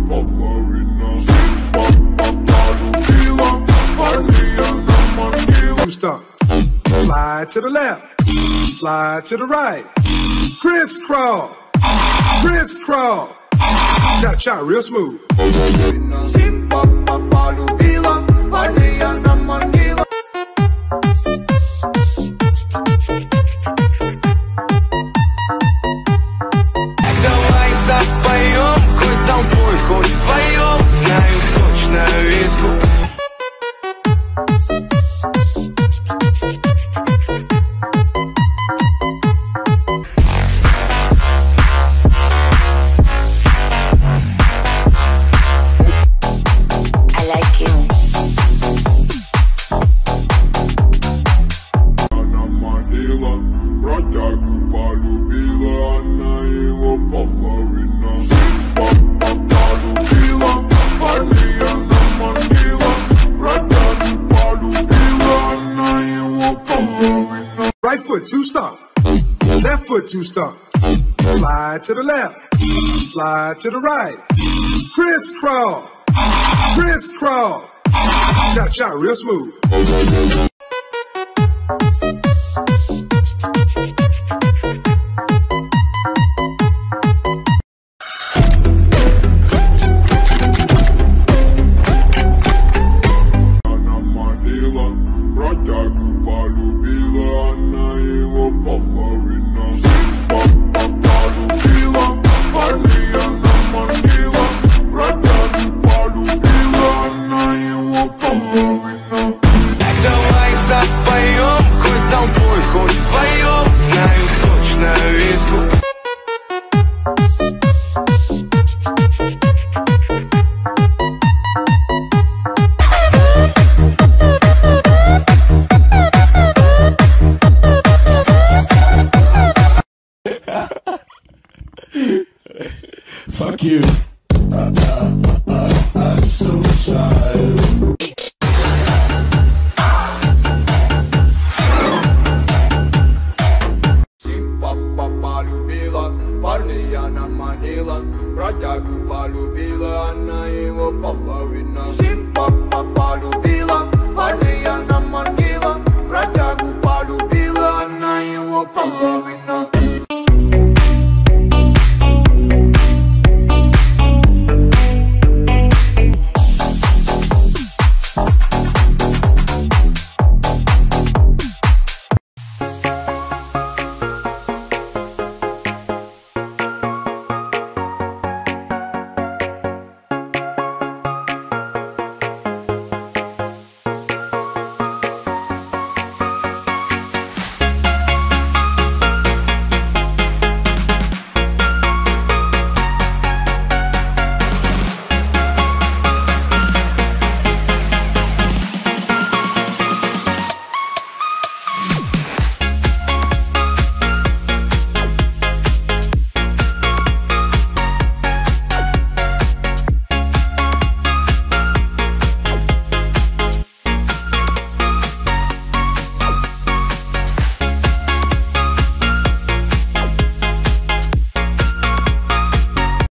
половина. Simpapa полюбила, парня на могилу. Stop. Slide to the left, slide to the right. Crisscross, crisscross. Chop, chop, real smooth. Simpapa полюбила, парня на могилу. Давай запоем, хоть толпой, хоть вдвоем. Знаю точно весь клуб. Right foot, two stomp. Left foot, two stomp. Slide to the left. Slide to the right. Crisscross. Crisscross. Chop, chop, real smooth. Fuck you. I'm so shy. Simpapa полюбила, парня наманила, бродягу полюбила, она его половина. Simpapa полюбила, парня наманила, бродягу полюбила, она его половина.